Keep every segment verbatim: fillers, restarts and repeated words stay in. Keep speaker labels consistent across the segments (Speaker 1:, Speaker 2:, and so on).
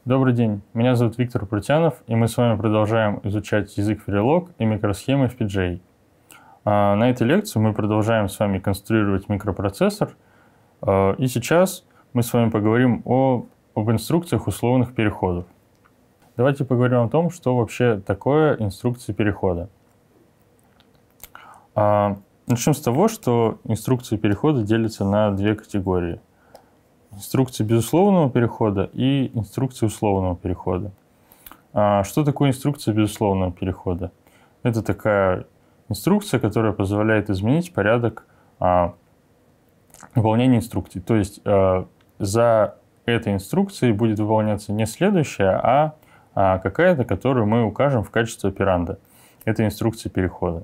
Speaker 1: Добрый день, меня зовут Виктор Прутянов, и мы с вами продолжаем изучать язык Verilog и микросхемы в пи джей. На этой лекции мы продолжаем с вами конструировать микропроцессор, и сейчас мы с вами поговорим о, об инструкциях условных переходов. Давайте поговорим о том, что вообще такое инструкции перехода. Начнем с того, что инструкции перехода делятся на две категории. Инструкции безусловного перехода и инструкции условного перехода. А что такое инструкция безусловного перехода? Это такая инструкция, которая позволяет изменить порядок а, выполнения инструкций. То есть а, за этой инструкцией будет выполняться не следующая, а, а какая-то, которую мы укажем в качестве операнда. Это инструкция перехода.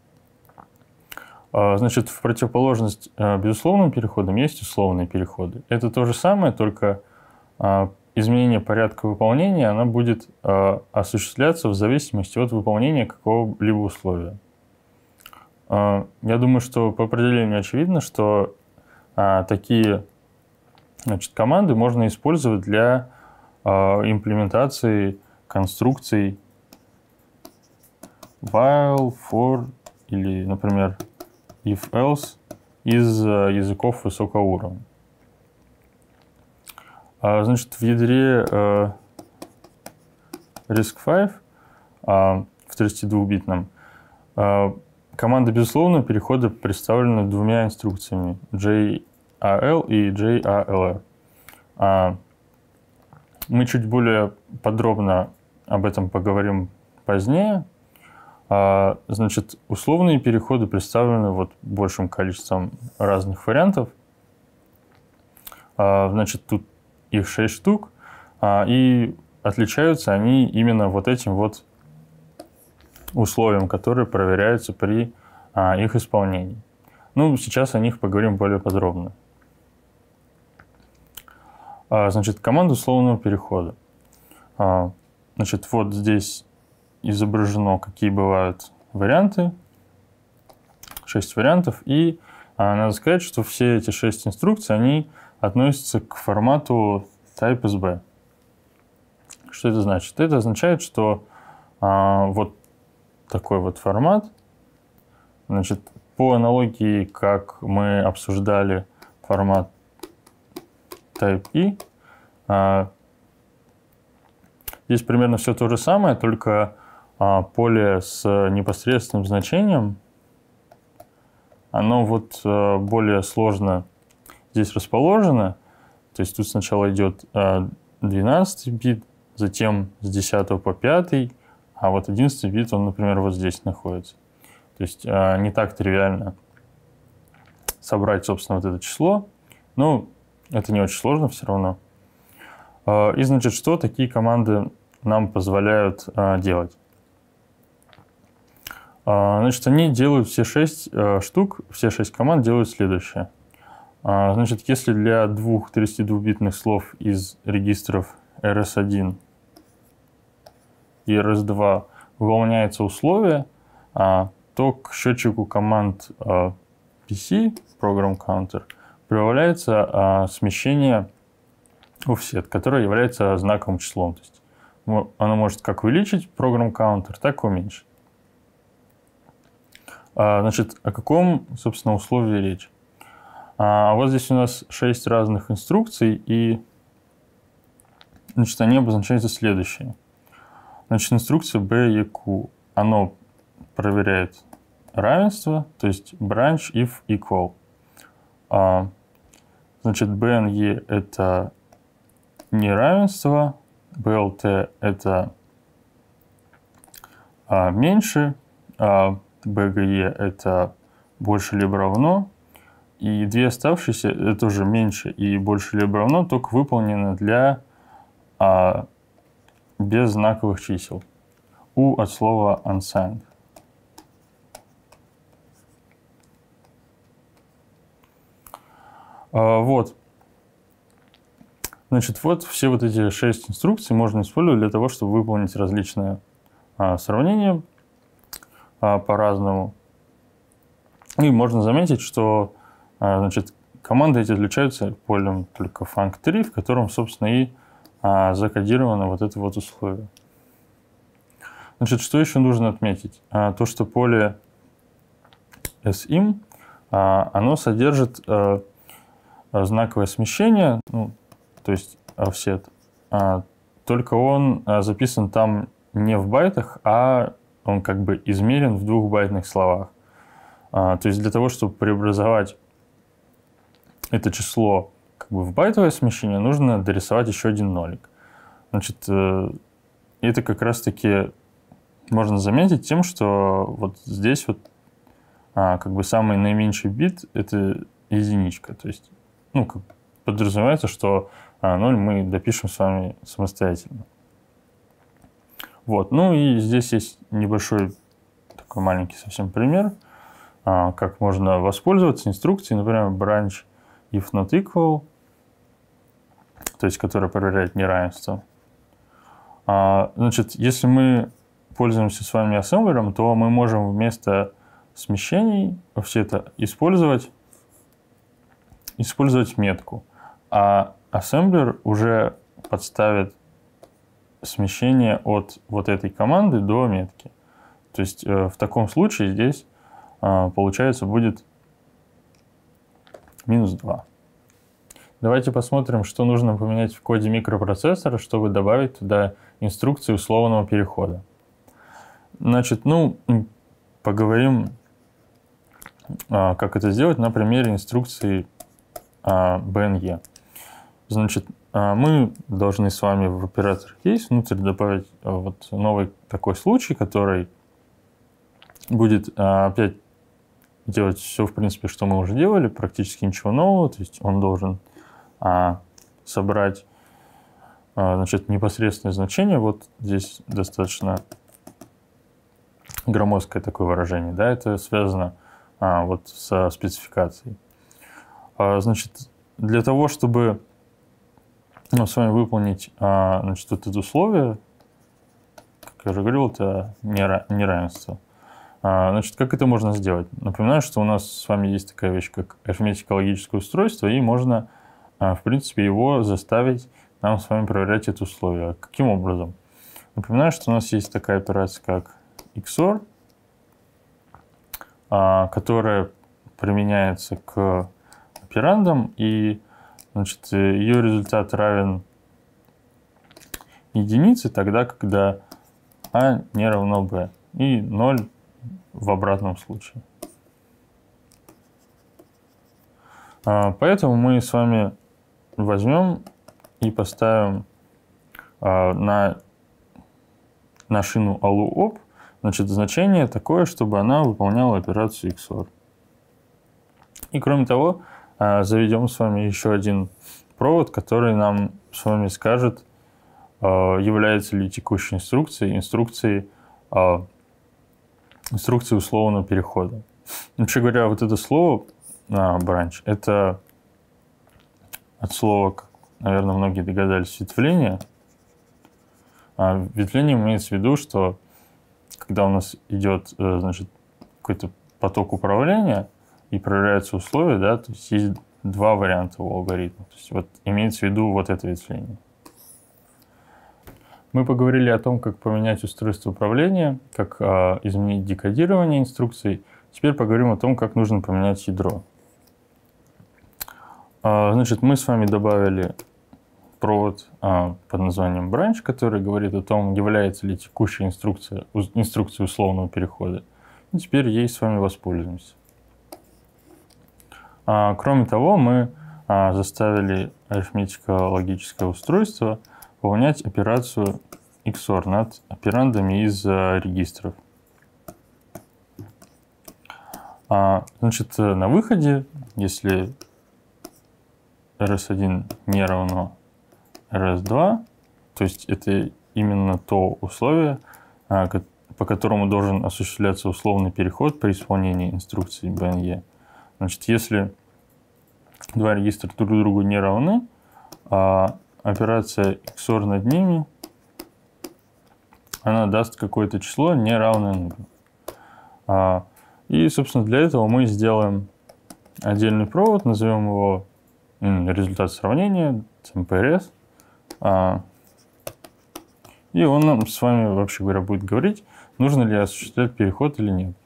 Speaker 1: Значит, в противоположность безусловным переходам есть условные переходы. Это то же самое, только изменение порядка выполнения оно будет осуществляться в зависимости от выполнения какого-либо условия. Я думаю, что по определению очевидно, что такие, значит, команды можно использовать для имплементации конструкций while, for или, например, if-else из языков высокого уровня. Значит, в ядре э, риск пять э, в тридцатидвухбитном э, команда безусловного перехода представлена двумя инструкциями джей эй эл и джей эй эл ар. Э, мы чуть более подробно об этом поговорим позднее. Значит, условные переходы представлены вот большим количеством разных вариантов. Значит, тут их шесть штук, и отличаются они именно вот этим вот условием, которые проверяются при их исполнении. Ну, сейчас о них поговорим более подробно. Значит, команда условного перехода. Значит, вот здесь изображено, какие бывают варианты, шесть вариантов, и а, надо сказать, что все эти шесть инструкций, они относятся к формату type-sb. Что это значит? Это означает, что а, вот такой вот формат, значит, по аналогии, как мы обсуждали формат type-e, а, здесь примерно все то же самое, только а, поле с непосредственным значением, оно вот а, более сложно здесь расположено. То есть тут сначала идет а, двенадцатый бит, затем с десятого по пятый, а вот одиннадцатый бит, он, например, вот здесь находится. То есть а, не так тривиально собрать, собственно, вот это число, но это не очень сложно все равно. И, значит, что такие команды нам позволяют а, делать? А, значит, они делают все шесть а, штук, все шесть команд делают следующее. А, значит, если для двух тридцатидвухбитных слов из регистров эр эс один и эр эс два выполняется условие, а, то к счетчику команд а, пи си, Program Counter, прибавляется а, смещение offset, которое является знаковым числом. То есть оно может как увеличить program counter, так и уменьшить. А, значит, о каком, собственно, условии речь? А, вот здесь у нас шесть разных инструкций, и, значит, они обозначаются следующие. Значит, инструкция би и кью, оно проверяет равенство, то есть branch if equal. А, значит, би эн и это неравенство, би эл ти это а, меньше, а би джи и это больше либо равно, и две оставшиеся это уже меньше и больше либо равно, только выполнены для а, без знаковых чисел. U от слова unsigned. А, вот. Значит, вот все вот эти шесть инструкций можно использовать для того, чтобы выполнить различные а, сравнения а, по-разному. И можно заметить, что а, значит, команды эти отличаются полем только func три, в котором, собственно, и а, закодировано вот это вот условие. Значит, что еще нужно отметить? А, то, что поле sim, а, оно содержит а, знаковое смещение, ну, то есть offset, а, только он а, записан там не в байтах, а он как бы измерен в двухбайтных словах. А, то есть для того, чтобы преобразовать это число как бы в байтовое смещение, нужно дорисовать еще один нолик. Значит, э, это как раз-таки можно заметить тем, что вот здесь вот а, как бы самый наименьший бит — это единичка. То есть, ну, как подразумевается, что а, ноль мы допишем с вами самостоятельно. Вот. Ну и здесь есть небольшой такой маленький совсем пример, а, как можно воспользоваться инструкцией, например, branch if not equal, то есть которая проверяет неравенство. А, значит, если мы пользуемся с вами ассемблером, то мы можем вместо смещений все это использовать, использовать метку. А ассемблер уже подставит смещение от вот этой команды до метки. То есть э, в таком случае здесь э, получается будет минус два. Давайте посмотрим, что нужно поменять в коде микропроцессора, чтобы добавить туда инструкции условного перехода. Значит, ну, поговорим, как это сделать на примере инструкции би эн и. Значит, мы должны с вами в оператор case внутрь добавить вот новый такой случай, который будет опять делать все, в принципе, что мы уже делали, практически ничего нового. То есть он должен собрать, значит, непосредственное значение. Вот здесь достаточно громоздкое такое выражение, да, это связано а, вот со спецификацией. А, значит, для того, чтобы ну, с вами выполнить а, значит, вот это условие, как я уже говорил, это неравенство. А, значит, как это можно сделать? Напоминаю, что у нас с вами есть такая вещь, как арифметико-логическое устройство, и можно, а, в принципе, его заставить нам с вами проверять это условие. Каким образом? Напоминаю, что у нас есть такая операция, как икс ор, которая применяется к операндам, и значит, ее результат равен единице тогда, когда а не равно b, и ноль в обратном случае. Поэтому мы с вами возьмем и поставим на, на шину alloop, значит, значение такое, чтобы она выполняла операцию икс ор. И кроме того, заведем с вами еще один провод, который нам с вами скажет, является ли текущей инструкцией инструкцией, инструкцией условного перехода. Вообще говоря, вот это слово branch, это от слова, как, наверное, многие догадались, ветвление. Ветвление имеется в виду, что когда у нас идет, значит, какой-то поток управления и проверяются условия, да, то есть есть два варианта у алгоритма. То есть вот имеется в виду вот это ветвление. Мы поговорили о том, как поменять устройство управления, как а, изменить декодирование инструкций. Теперь поговорим о том, как нужно поменять ядро. А, значит, мы с вами добавили провод а, под названием branch, который говорит о том, является ли текущая инструкция инструкцией условного перехода. И теперь ей с вами воспользуемся. А, кроме того, мы а, заставили арифметико-логическое устройство выполнять операцию икс ор над операндами из а, регистров. А, значит, на выходе, если эр эс один не равно эр эс два, то есть это именно то условие, а, по которому должен осуществляться условный переход при исполнении инструкции би эн и. Значит, если два регистра друг другу не равны, а операция икс ор над ними, она даст какое-то число, не равное нулю. А, и, собственно, для этого мы сделаем отдельный провод, назовем его результат сравнения, эм пэ эр эс. А, И он нам с вами, вообще говоря, будет говорить, нужно ли осуществлять переход или нет.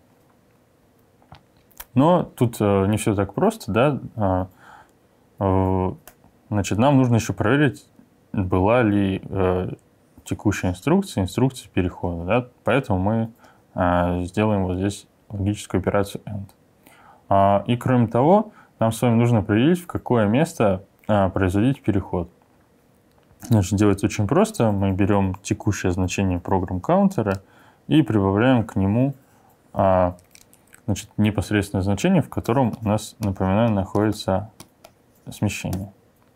Speaker 1: Но тут э, не все так просто, да. А, э, значит, нам нужно еще проверить, была ли э, текущая инструкция, инструкция перехода, да. Поэтому мы э, сделаем вот здесь логическую операцию AND. А, и кроме того, нам с вами нужно определить, в какое место а, производить переход. Значит, делается очень просто. Мы берем текущее значение программ каунтера и прибавляем к нему а, значит, непосредственное значение, в котором у нас, напоминаю, находится смещение.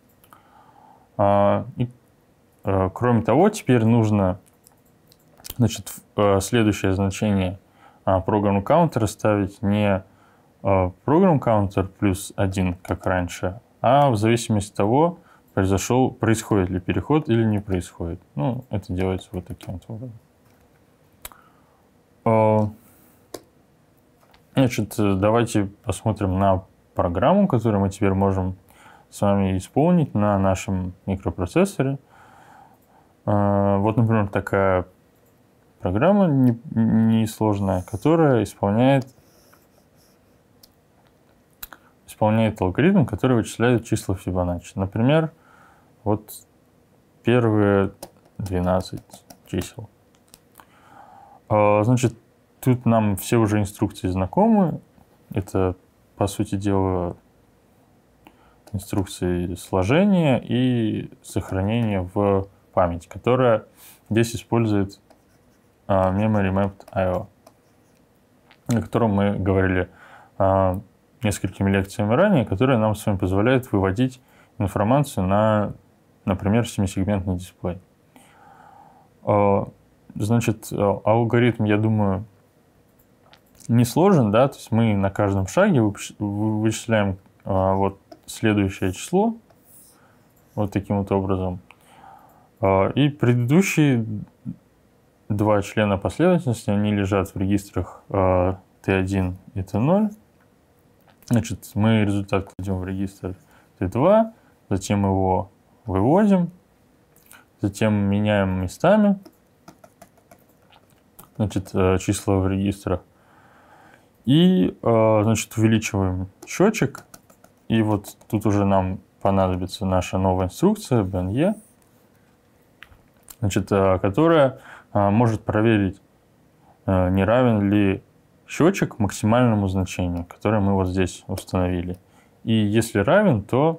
Speaker 1: А, и, а, кроме того, теперь нужно, значит, в, а, следующее значение а, программу каунтера ставить не программ counter плюс один, как раньше, а в зависимости от того, произошел, происходит ли переход или не происходит. Ну, это делается вот таким вот образом. Значит, давайте посмотрим на программу, которую мы теперь можем с вами исполнить на нашем микропроцессоре. Вот, например, такая программа несложная, которая исполняет исполняет алгоритм, который вычисляет числа Фибоначчи. Например, вот первые двенадцать чисел. Значит, тут нам все уже инструкции знакомы. Это, по сути дела, инструкции сложения и сохранения в память, которая здесь использует memory mapped ай о, о котором мы говорили несколькими лекциями ранее, которые нам с вами позволяют выводить информацию на, например, семисегментный дисплей. Значит, алгоритм, я думаю, не сложен, да, то есть мы на каждом шаге вычисляем вот следующее число, вот таким вот образом. И предыдущие два члена последовательности, они лежат в регистрах ти один и ти ноль. Значит, мы результат кладем в регистр ти два, затем его выводим, затем меняем местами, значит, числа в регистрах, и, значит, увеличиваем счетчик, и вот тут уже нам понадобится наша новая инструкция ben-e, значит, которая может проверить, не равен ли счетчик максимальному значению, которое мы вот здесь установили. И если равен, то,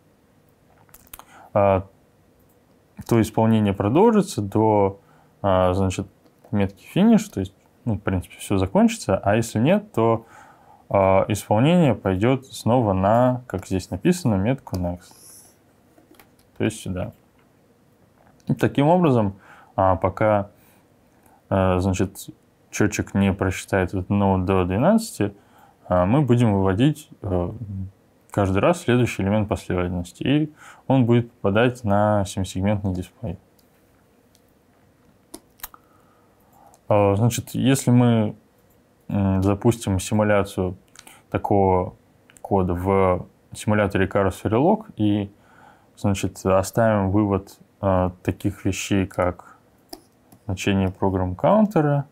Speaker 1: а, то исполнение продолжится до, а, значит, метки finish, то есть, ну, в принципе, все закончится, а если нет, то а, исполнение пойдет снова на, как здесь написано, метку next, то есть сюда. И таким образом, а, пока, а, значит, счетчик не просчитает от одного до двенадцати, мы будем выводить каждый раз следующий элемент последовательности, и он будет попадать на семисегментный дисплей. Значит, если мы запустим симуляцию такого кода в симуляторе Keras Verilog и, значит, оставим вывод таких вещей, как значение программ каунтера,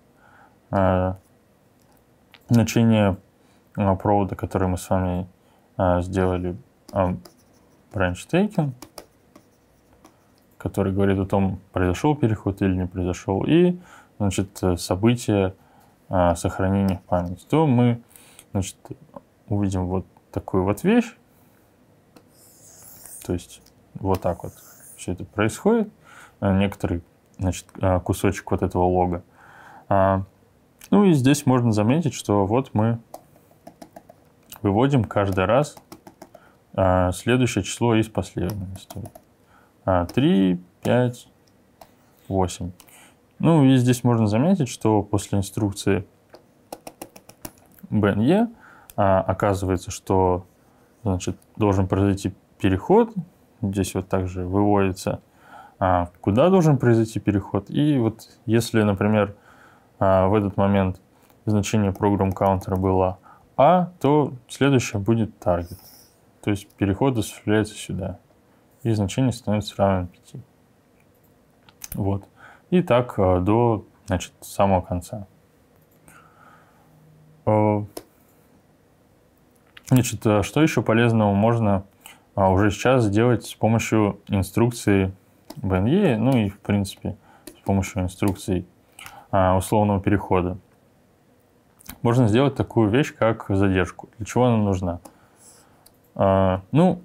Speaker 1: значение провода, который мы с вами сделали, branch taken, который говорит о том, произошел переход или не произошел, и, значит, события сохранения в памяти, то мы, значит, увидим вот такую вот вещь. То есть вот так вот все это происходит. Некоторый, значит, кусочек вот этого лога. Ну и здесь можно заметить, что вот мы выводим каждый раз а, следующее число из последовательности. А, три, пять, восемь. Ну и здесь можно заметить, что после инструкции ben-e а, оказывается, что, значит, должен произойти переход. Здесь вот также выводится, а, куда должен произойти переход. И вот если, например, в этот момент значение программ каунтера было А, то следующее будет target. То есть переход осуществляется сюда. И значение становится равным пяти. Вот. И так до, значит, самого конца. Значит, что еще полезного можно уже сейчас сделать с помощью инструкции би эн и, ну и, в принципе, с помощью инструкций условного перехода. Можно сделать такую вещь, как задержку. Для чего она нужна? Ну,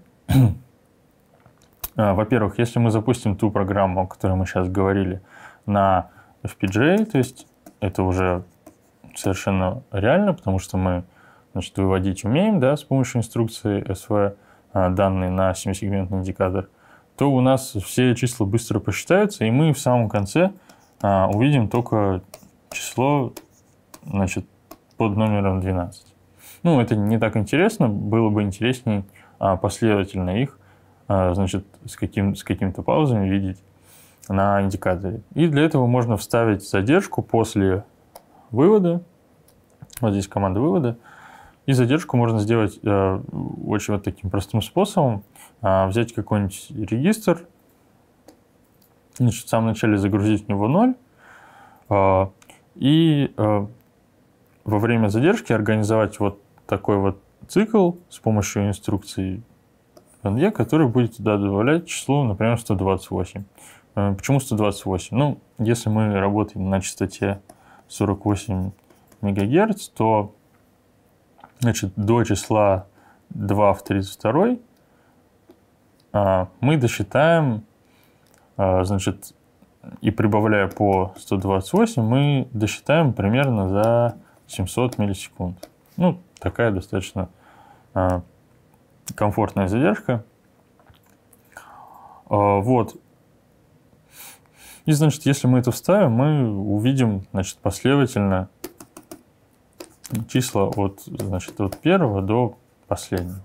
Speaker 1: во-первых, если мы запустим ту программу, о которой мы сейчас говорили, на эф пи джей, то есть это уже совершенно реально, потому что мы, значит, выводить умеем, да, с помощью инструкции эс ви данные на семисегментный индикатор, то у нас все числа быстро посчитаются, и мы в самом конце а, увидим только число, значит, под номером двенадцать. Ну, это не так интересно, было бы интереснее а, последовательно их, а, значит, с, каким, с какими-то паузами видеть на индикаторе. И для этого можно вставить задержку после вывода. Вот здесь команда вывода. И задержку можно сделать э, очень вот таким простым способом. Э, взять какой-нибудь регистр, значит, в самом начале загрузить в него ноль, э, и э, во время задержки организовать вот такой вот цикл с помощью инструкции би эн и, который будет туда добавлять число, например, сто двадцать восемь. Э, почему сто двадцать восемь? Ну, если мы работаем на частоте сорок восемь мегагерц, то, значит, до числа два в тридцать два а, мы досчитаем, а, значит, и прибавляя по сто двадцать восемь, мы досчитаем примерно за семьсот миллисекунд. Ну, такая достаточно а, комфортная задержка. А, вот. И, значит, если мы это вставим, мы увидим, значит, последовательно числа от, значит, от первого до последнего.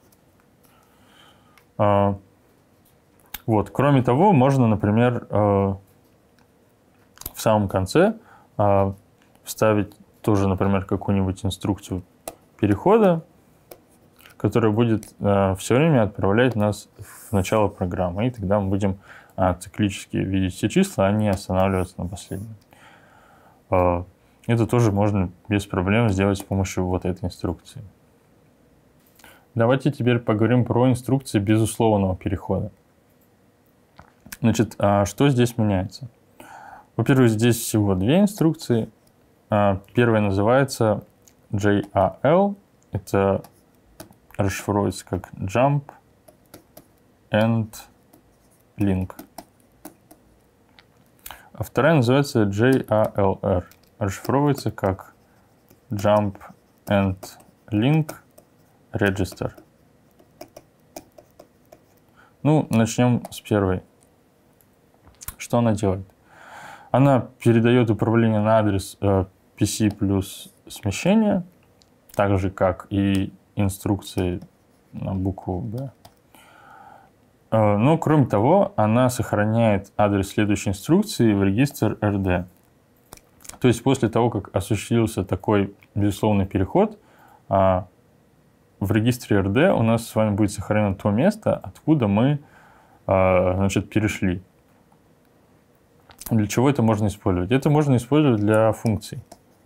Speaker 1: А, вот. Кроме того, можно, например, а, в самом конце а, вставить тоже, например, какую-нибудь инструкцию перехода, которая будет а, все время отправлять нас в начало программы. И тогда мы будем а, циклически видеть все числа, а не останавливаться на последнем. А, Это тоже можно без проблем сделать с помощью вот этой инструкции. Давайте теперь поговорим про инструкции безусловного перехода. Значит, что здесь меняется? Во-первых, здесь всего две инструкции. Первая называется джей эй эл. Это расшифровывается как Jump and Link. А вторая называется джей эй эл ар. Расшифровывается как Jump and Link Register. Ну, начнем с первой. Что она делает? Она передает управление на адрес э, пи си плюс смещение, так же, как и инструкции на букву B. Э, но, кроме того, она сохраняет адрес следующей инструкции в регистр эр ди. То есть после того, как осуществился такой безусловный переход, а, в регистре эр ди у нас с вами будет сохранено то место, откуда мы а, значит, перешли. Для чего это можно использовать? Это можно использовать для функций.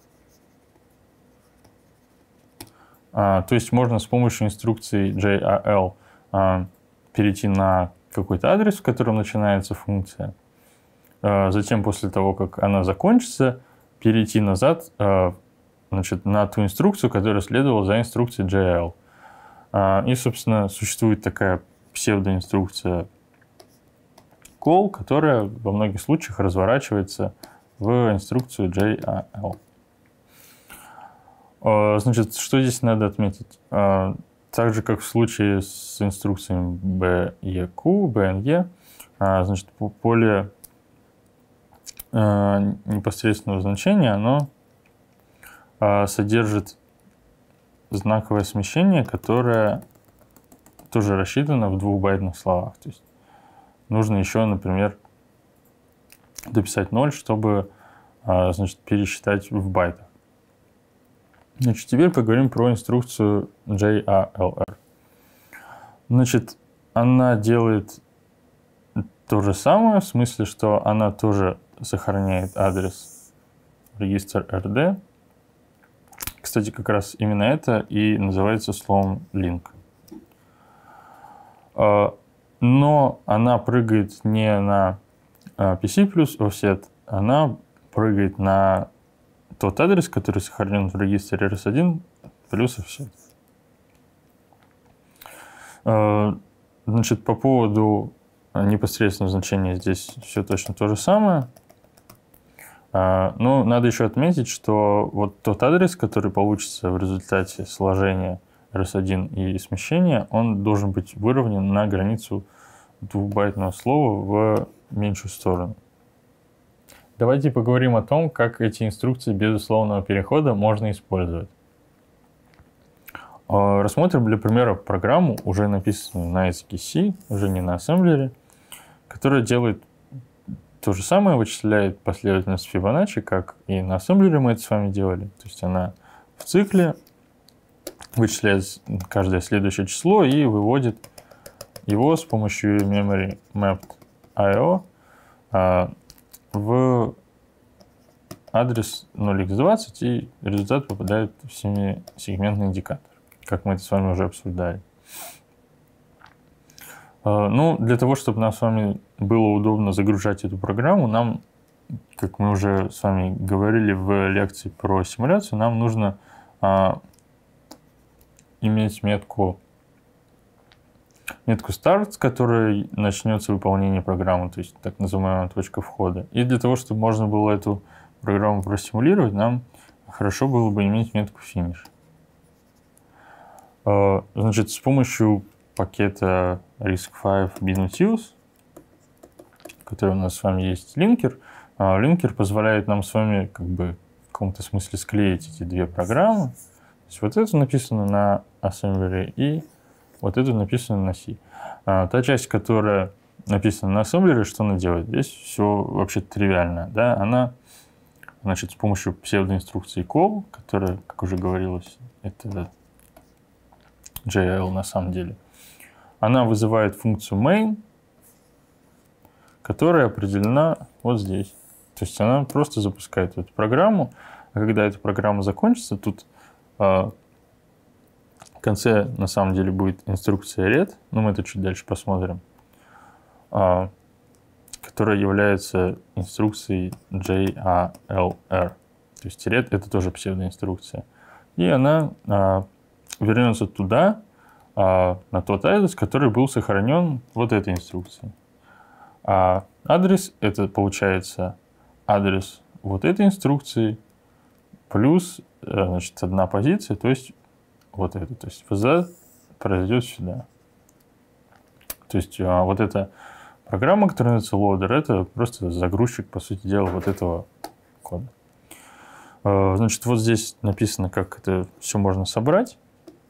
Speaker 1: А, то есть можно с помощью инструкции джей эй эл а, перейти на какой-то адрес, в котором начинается функция. А, затем, после того, как она закончится, перейти назад, значит, на ту инструкцию, которая следовала за инструкцией джей эй эл. И, собственно, существует такая псевдоинструкция call, которая во многих случаях разворачивается в инструкцию джей эй эл. Значит, что здесь надо отметить? Так же, как в случае с инструкциями би и кью, би эн и, значит, поле непосредственного значения, оно содержит знаковое смещение, которое тоже рассчитано в двухбайтных словах. То есть нужно еще, например, дописать ноль, чтобы, значит, пересчитать в байтах. Значит, теперь поговорим про инструкцию джей эй эл ар. Значит, она делает то же самое, в смысле, что она тоже сохраняет адрес в регистр эр ди. Кстати, как раз именно это и называется словом link. Но она прыгает не на пи си плюс offset, она прыгает на тот адрес, который сохранен в регистре эр эс один плюс offset. Значит, по поводу непосредственного значения здесь все точно то же самое. Но надо еще отметить, что вот тот адрес, который получится в результате сложения эр эс один и смещения, он должен быть выровнен на границу двухбайтного слова в меньшую сторону. Давайте поговорим о том, как эти инструкции безусловного перехода можно использовать. Рассмотрим для примера программу, уже написанную на языке C, уже не на ассемблере, которая делает то же самое, вычисляет последовательность Фибоначчи, как и на ассемблере мы это с вами делали. То есть она в цикле вычисляет каждое следующее число и выводит его с помощью memory mapped ай о а, в адрес ноль икс двадцать, и результат попадает в семисегментный индикатор, как мы это с вами уже обсуждали. Ну, для того, чтобы нам с вами было удобно загружать эту программу, нам, как мы уже с вами говорили в лекции про симуляцию, нам нужно а, иметь метку, метку start, с которой начнется выполнение программы, то есть так называемая точка входа. И для того, чтобы можно было эту программу простимулировать, нам хорошо было бы иметь метку finish. А, значит, с помощью пакета риск пять binutius, который у нас с вами есть линкер. Линкер позволяет нам с вами как бы в каком-то смысле склеить эти две программы. То есть вот это написано на ассемблере и вот это написано на C. А, та часть, которая написана на ассемблере, что она делает? Здесь все вообще тривиально. Да? Она, значит, с помощью псевдоинструкции call, которая, как уже говорилось, это джей эл на самом деле, она вызывает функцию main, которая определена вот здесь. То есть она просто запускает эту программу, а когда эта программа закончится, тут э, в конце на самом деле будет инструкция red, но мы это чуть дальше посмотрим, э, которая является инструкцией джей эй эл ар. То есть red — это тоже псевдоинструкция. И она э, вернется туда, на тот адрес, который был сохранен вот этой инструкцией. А адрес — это получается адрес вот этой инструкции плюс, значит, одна позиция, то есть вот это. То есть вызов произойдет сюда. То есть вот эта программа, которая называется loader, это просто загрузчик, по сути дела, вот этого кода. Значит, вот здесь написано, как это все можно собрать.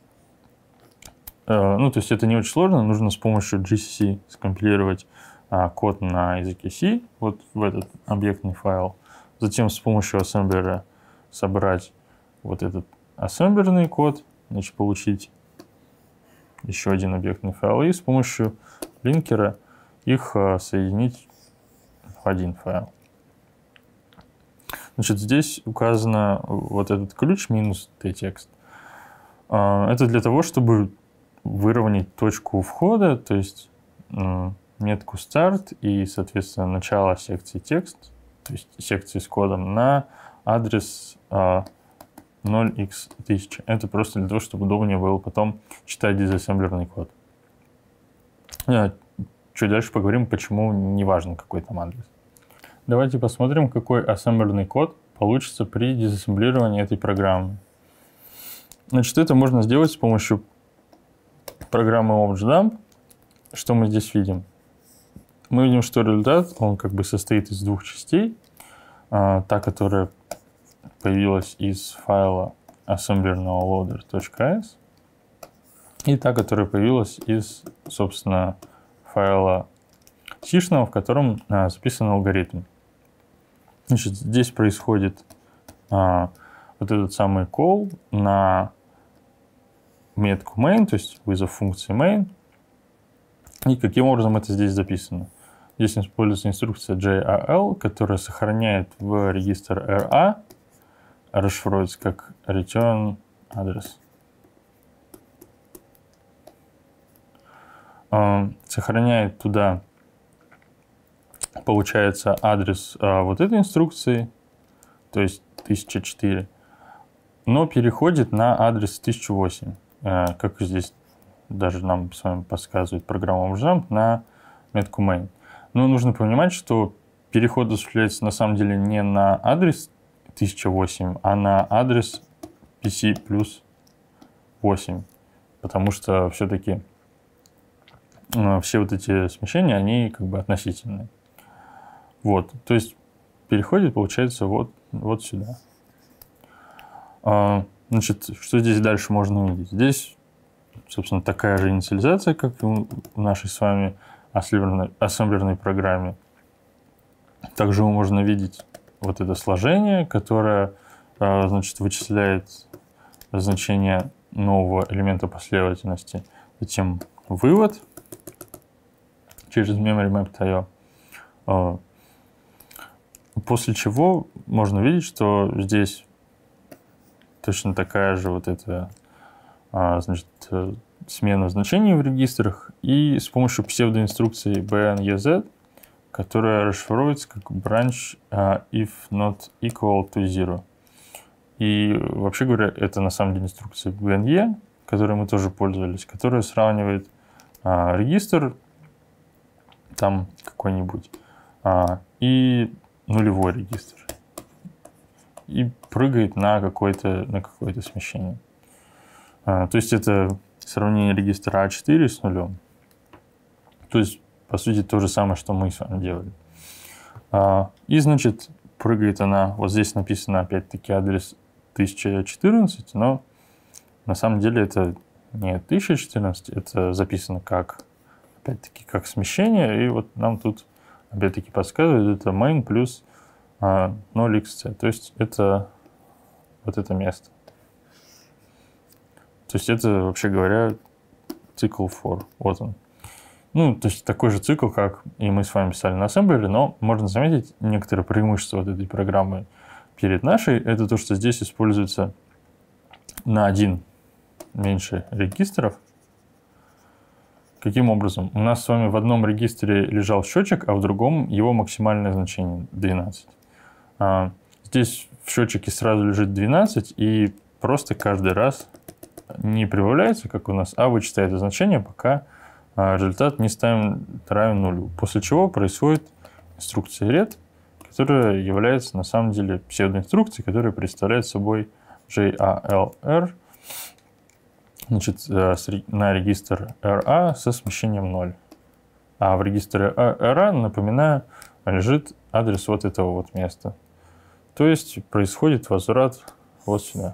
Speaker 1: Ну, то есть это не очень сложно, нужно с помощью джи си си скомпилировать а, код на языке C, вот в этот объектный файл. Затем с помощью ассемблера собрать вот этот ассемблерный код, значит, получить еще один объектный файл, и с помощью линкера их а, соединить в один файл. Значит, здесь указано вот этот ключ минус t-текст. А, это для того, чтобы выровнять точку входа, то есть э, метку start и, соответственно, начало секции текст, то есть секции с кодом, на адрес э, ноль икс тысяча. Это просто для того, чтобы удобнее было потом читать дизассемблерный код. Э, чуть дальше поговорим, почему не важно, какой там адрес. Давайте посмотрим, какой ассемблерный код получится при дизассемблировании этой программы. Значит, это можно сделать с помощью программы objdump. Что мы здесь видим? Мы видим, что результат, он как бы состоит из двух частей. А, та, которая появилась из файла assemblerного loader.s, и та, которая появилась из, собственно, файла сишного, в котором а, записан алгоритм. Значит, здесь происходит а, вот этот самый call на метку main, то есть вызов функции main. И каким образом это здесь записано? здесь используется инструкция джей эй эл, которая сохраняет в регистр эр эй, расшифровывается как return address. Сохраняет туда, получается, адрес вот этой инструкции, то есть тысяча четыре, но переходит на адрес тысяча восемь, как здесь даже нам с вами подсказывает программа Jump, на метку main. Но нужно понимать, что переход осуществляется на самом деле не на адрес тысяча восемь, а на адрес пи си плюс восемь, потому что все-таки все вот эти смещения, они как бы относительные. Вот, то есть переходит, получается, вот, вот сюда. Значит, что здесь дальше можно увидеть? Здесь, собственно, такая же инициализация, как и в нашей с вами ассемблерной, ассемблерной программе. Также можно видеть вот это сложение, которое, значит, вычисляет значение нового элемента последовательности. Затем вывод через memory map.io. После чего можно видеть, что здесь точно такая же вот эта, значит, смена значений в регистрах, и с помощью псевдоинструкции bnez, которая расшифровывается как branch if not equal to zero. И вообще говоря, это на самом деле инструкция bne, которой мы тоже пользовались, которая сравнивает а, регистр там какой-нибудь а, и нулевой регистр и прыгает на какое-то на какое-то смещение. А, то есть это сравнение регистра а четыре с нулем. То есть, по сути, то же самое, что мы с вами делали. А, и, значит, прыгает она, вот здесь написано опять-таки адрес тысяча четырнадцать, но на самом деле это не тысяча четырнадцать, это записано как, опять-таки, как смещение, и вот нам тут, опять-таки, подсказывает, это main плюс а, ноль икс си, то есть это вот это место. То есть это, вообще говоря, цикл for, вот он. Ну, то есть такой же цикл, как и мы с вами писали на ассемблере, но можно заметить некоторые преимущества вот этой программы перед нашей. Это то, что здесь используется на один меньше регистров. Каким образом? У нас с вами в одном регистре лежал счетчик, а в другом его максимальное значение двенадцать. А, здесь в счетчике сразу лежит двенадцать, и просто каждый раз не прибавляется, как у нас, а вычитает значение, пока результат не ставим равен нулю. После чего происходит инструкция read, которая является на самом деле псевдоинструкцией, которая представляет собой джей эй эл эр, значит, на регистр эр эй со смещением ноль. А в регистре эр эй, напоминаю, лежит адрес вот этого вот места. То есть происходит возврат вот сюда.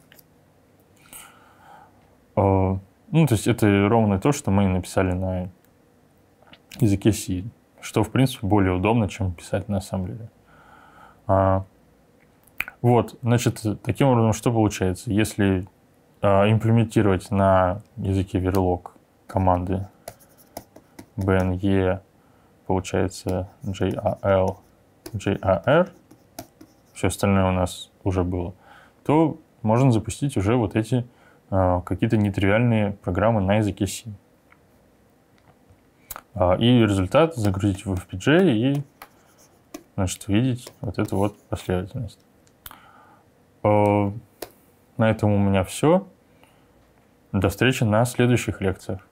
Speaker 1: Ну, то есть это ровно то, что мы написали на языке C, что, в принципе, более удобно, чем писать на ассемблере. А, вот, значит, таким образом, что получается? Если а, имплементировать на языке Verilog команды bne, получается джей эй эл, джей эй ар, все остальное у нас уже было, то можно запустить уже вот эти какие-то нетривиальные программы на языке C. И результат загрузить в эф пи джей и, значит, увидеть вот эту вот последовательность. На этом у меня все. До встречи на следующих лекциях.